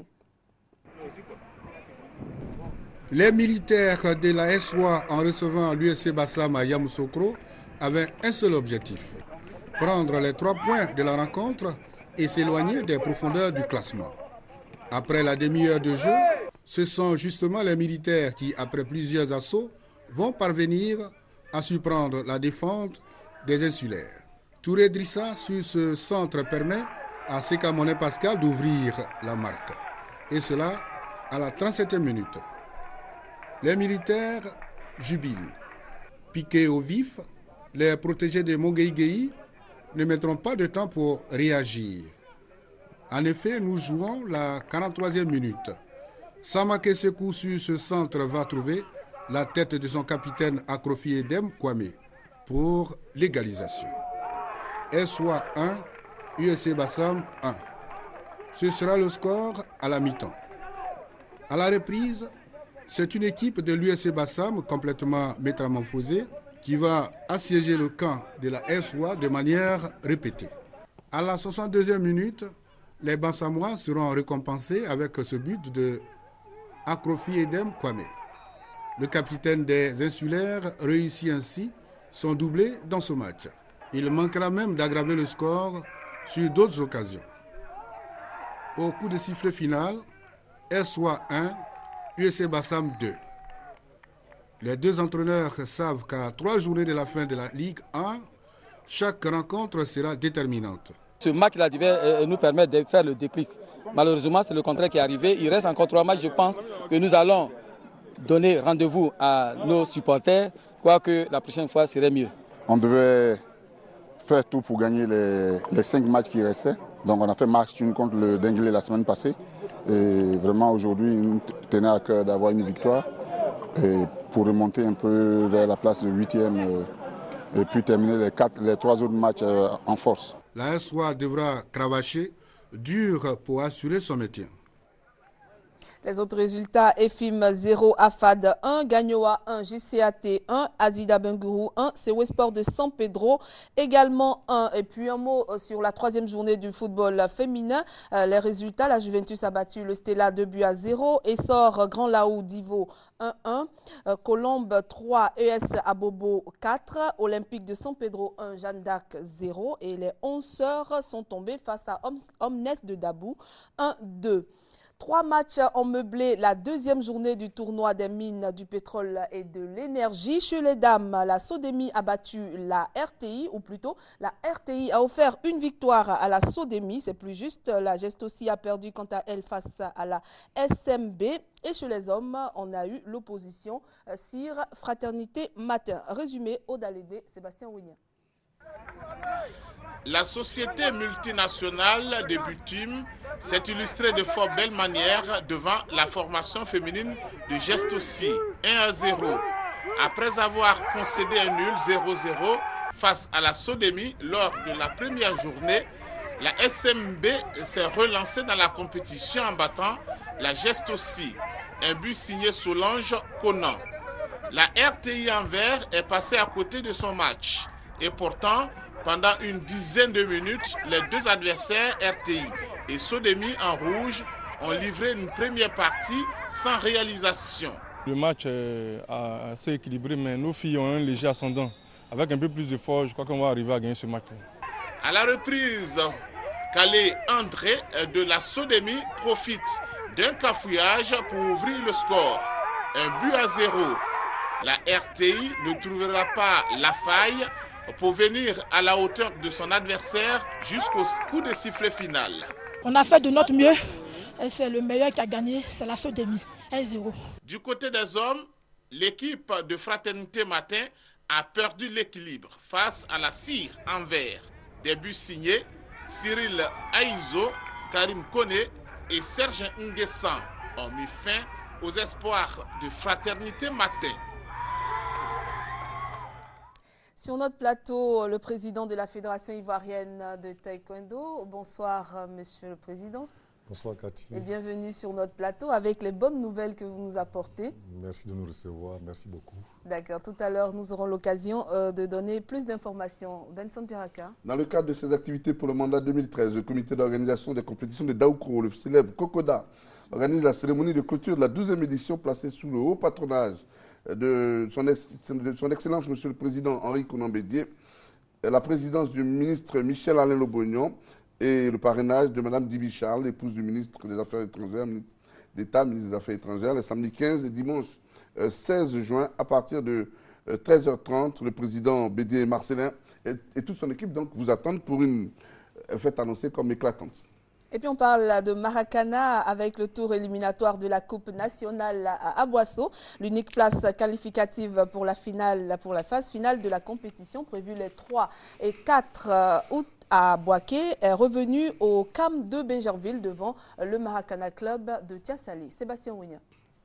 Les militaires de la S O A, en recevant l'U S C Bassam à Yamoussoukro, avaient un seul objectif: prendre les trois points de la rencontre et s'éloigner des profondeurs du classement. Après la demi-heure de jeu, ce sont justement les militaires qui, après plusieurs assauts, vont parvenir à surprendre la défense des insulaires. Touré Drissa sur ce centre permet à Seka Monet Pascal d'ouvrir la marque. Et cela à la trente-septième minute. Les militaires jubilent. Piqués au vif, les protégés de Mongueïgueï ne mettront pas de temps pour réagir. En effet, nous jouons la quarante-troisième minute. Samake Sekou sur ce centre va trouver la tête de son capitaine Akrofi Edem Kwame pour l'égalisation. S O A un, U S C Bassam un. Ce sera le score à la mi-temps. À la reprise, c'est une équipe de l'U S C Bassam complètement métamorphosée qui va assiéger le camp de la S O A de manière répétée. À la soixante-deuxième minute, les Bassamois seront récompensés avec ce but de Akrofi Edem Kwame. Le capitaine des insulaires réussit ainsi son doublé dans ce match. Il manquera même d'aggraver le score sur d'autres occasions. Au coup de sifflet final, S O A un, U S C Bassam deux. Les deux entraîneurs savent qu'à trois journées de la fin de la Ligue un, chaque rencontre sera déterminante. Ce match-là devait nous permettre de faire le déclic. Malheureusement, c'est le contraire qui est arrivé. Il reste encore trois matchs. Je pense que nous allons donner rendez-vous à nos supporters, quoique la prochaine fois serait mieux. On devait faire tout pour gagner les, les cinq matchs qui restaient. Donc on a fait match une contre le Denguelé la semaine passée. Et vraiment aujourd'hui, il nous tenait à cœur d'avoir une victoire et pour remonter un peu vers la place de huitième et puis terminer les, quatre, les trois autres matchs en force. La S O A devra cravacher dur pour assurer son maintien. Les autres résultats: E F I M zéro, A F A D un, Gagnoa un, J C A T un, Azida Benguru un, C O Sport de San Pedro également un. Et puis un mot sur la troisième journée du football féminin. Euh, les résultats: la Juventus a battu le Stella deux buts à zéro, Essor Grand Laou Divo un un, euh, Colombe trois, E S Abobo quatre, Olympique de San Pedro un, Jeanne d'Arc zéro et les onze sœurs sont tombées face à Omnes de Dabou un deux. Trois matchs ont meublé la deuxième journée du tournoi des mines du pétrole et de l'énergie. Chez les dames, la Sodemi a battu la R T I, ou plutôt la R T I a offert une victoire à la Sodemi, c'est plus juste. La Gestossi a perdu quant à elle face à la S M B. Et chez les hommes, on a eu l'opposition Cire Fraternité Matin. Résumé au Dalédé, Sébastien Ouignan. La société multinationale des Butim s'est illustrée de fort belle manière devant la formation féminine de Gestossi un à zéro. Après avoir concédé un nul zéro zéro face à la Sodemi lors de la première journée, la S M B s'est relancée dans la compétition en battant la Gestossi. Un but signé Solange Conan. La R T I Anvers est passée à côté de son match. Et pourtant, pendant une dizaine de minutes, les deux adversaires R T I et Sodemi en rouge ont livré une première partie sans réalisation. Le match est assez équilibré, mais nos filles ont un léger ascendant. Avec un peu plus d'effort, je crois qu'on va arriver à gagner ce match. À la reprise, Calais André de la Sodemi profite d'un cafouillage pour ouvrir le score. Un but à zéro. La R T I ne trouvera pas la faille pour venir à la hauteur de son adversaire jusqu'au coup de sifflet final. On a fait de notre mieux et c'est le meilleur qui a gagné, c'est la Sodemi. un zéro. Du côté des hommes, l'équipe de Fraternité Matin a perdu l'équilibre face à la Cire Anvers. Des buts signés Cyril Aïzo, Karim Kone et Serge Nguessan ont mis fin aux espoirs de Fraternité Matin. Sur notre plateau, le président de la Fédération ivoirienne de taekwondo. Bonsoir, monsieur le président. Bonsoir, Cathy. Et bienvenue sur notre plateau avec les bonnes nouvelles que vous nous apportez. Merci de nous recevoir, merci beaucoup. D'accord, tout à l'heure, nous aurons l'occasion euh, de donner plus d'informations. Benson Piraka. Dans le cadre de ses activités pour le mandat deux mille treize, le comité d'organisation des compétitions de Daoukro, le célèbre Kokoda, organise la cérémonie de clôture de la douzième édition placée sous le haut patronage de son, ex de son Excellence, Monsieur le Président Henri Konan Bédié, la présidence du ministre Michel Alain Lobognon et le parrainage de Mme Dibi Charles, épouse du ministre des Affaires étrangères, ministre d'État, ministre des Affaires étrangères, le samedi quinze et dimanche seize juin à partir de treize heures trente. Le président Bédié et Marcelin et, et toute son équipe donc, vous attendent pour une fête annoncée comme éclatante. Et puis on parle de Maracana avec le tour éliminatoire de la Coupe nationale à Aboissau. L'unique place qualificative pour la, finale, pour la phase finale de la compétition prévue les trois et quatre août à Boaké est revenu au C A M de Benjerville devant le Maracana Club de Tiasalé. Sébastien Ouigna.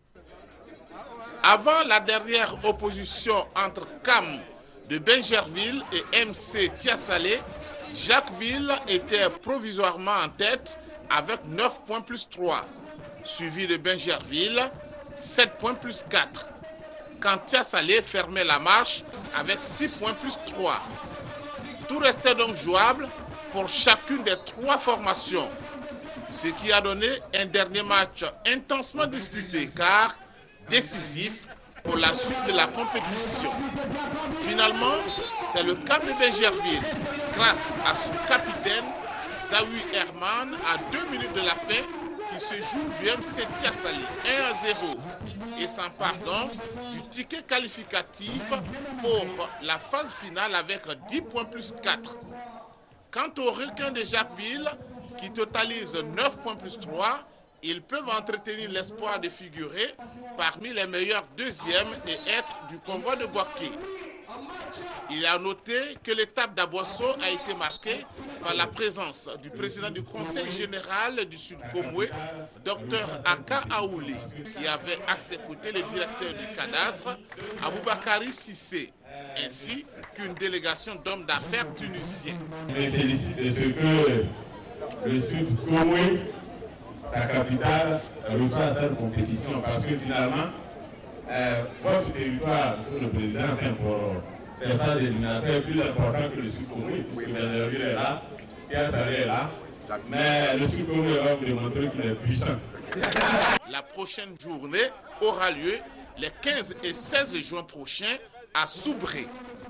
Avant la dernière opposition entre C A M de Benjerville et M C Tiasalé, Jacquesville était provisoirement en tête avec neuf points plus trois, suivi de Benjerville, sept points plus quatre. Quand Tiasalé fermait la marche avec six points plus trois. Tout restait donc jouable pour chacune des trois formations, ce qui a donné un dernier match intensement disputé car décisif pour la suite de la compétition. Finalement, c'est le C A M de Benjerville, grâce à son capitaine, Zawi Herman, à deux minutes de la fin, qui se joue du M C Tiasalé un à zéro et s'empare donc du ticket qualificatif pour la phase finale avec dix points plus quatre. Quant aux requins de Jacquesville, qui totalisent neuf points plus trois, ils peuvent entretenir l'espoir de figurer parmi les meilleurs deuxièmes et être du convoi de Boaké. Il est à noter que l'étape d'Aboissau a été marquée par la présence du président du Conseil général du Sud Komoué, Dr Aka Aouli, qui avait à ses côtés le directeur du cadastre, Aboubakari Sissé, ainsi qu'une délégation d'hommes d'affaires tunisiens. Je me félicite de ce que le Sud Komoué, sa capitale, reçoit cette compétition parce que finalement, euh, votre territoire, Monsieur le Président, enfin pour ces phases éliminatoires est plus important que le Sud Komoué, puisque Benjerville est là, Tiasalé est là, mais le Sud Komoué va vous démontrer qu'il est puissant. La prochaine journée aura lieu les quinze et seize juin prochains à Soubré.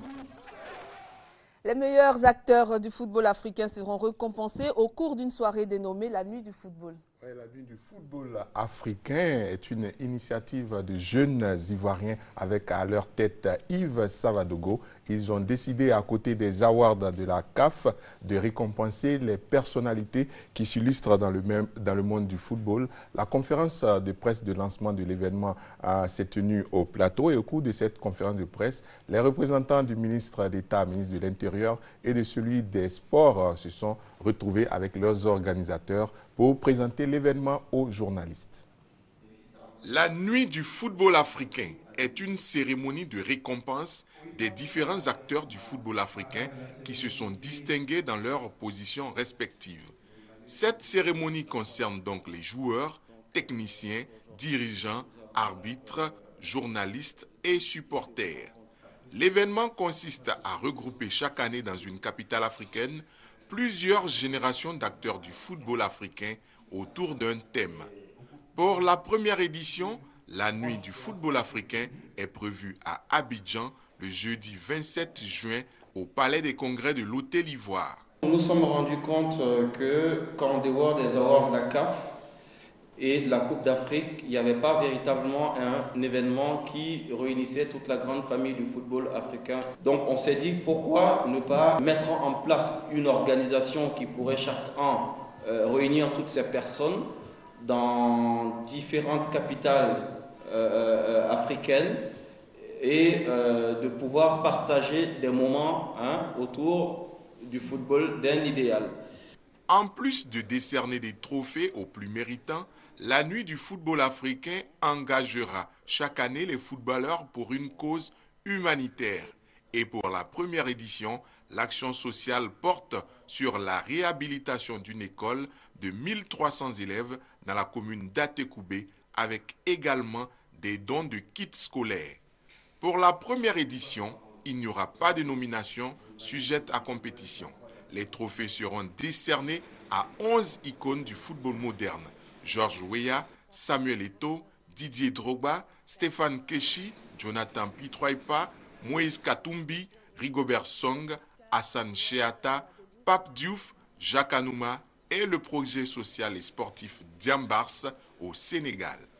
Les meilleurs acteurs du football africain seront récompensés au cours d'une soirée dénommée la Nuit du football. Oui, la Nuit du football africain est une initiative de jeunes Ivoiriens avec à leur tête Yves Savadogo. Ils ont décidé, à côté des awards de la C A F, de récompenser les personnalités qui s'illustrent dans le, même, dans le monde du football. La conférence de presse de lancement de l'événement s'est tenue au plateau et au cours de cette conférence de presse, les représentants du ministre d'État, ministre de l'Intérieur et de celui des Sports se sont retrouvés avec leurs organisateurs pour présenter l'événement aux journalistes. La Nuit du football africain est une cérémonie de récompense des différents acteurs du football africain qui se sont distingués dans leurs positions respectives. Cette cérémonie concerne donc les joueurs, techniciens, dirigeants, arbitres, journalistes et supporters. L'événement consiste à regrouper chaque année dans une capitale africaine plusieurs générations d'acteurs du football africain autour d'un thème. Pour la première édition, la Nuit du football africain est prévue à Abidjan le jeudi vingt-sept juin au Palais des Congrès de l'Hôtel Ivoire. Nous nous sommes rendus compte que quand on dehors des awards de la C A F et de la Coupe d'Afrique, il n'y avait pas véritablement un événement qui réunissait toute la grande famille du football africain. Donc on s'est dit pourquoi ne pas mettre en place une organisation qui pourrait chaque an euh, réunir toutes ces personnes dans différentes capitales euh, africaines et euh, de pouvoir partager des moments hein, autour du football d'un idéal. En plus de décerner des trophées aux plus méritants, la Nuit du football africain engagera chaque année les footballeurs pour une cause humanitaire. Et pour la première édition, l'action sociale porte sur la réhabilitation d'une école de mille trois cents élèves dans la commune d'Atekoubé, avec également des dons de kits scolaires. Pour la première édition, il n'y aura pas de nomination sujette à compétition. Les trophées seront décernés à onze icônes du football moderne. Georges Weah, Samuel Eto'o, Didier Drogba, Stéphane Keshi, Jonathan Pitroipa, Moïse Katumbi, Rigobert Song, Hassan Sheata, Pape Diouf, Jacques Anouma et le projet social et sportif Diambars au Sénégal.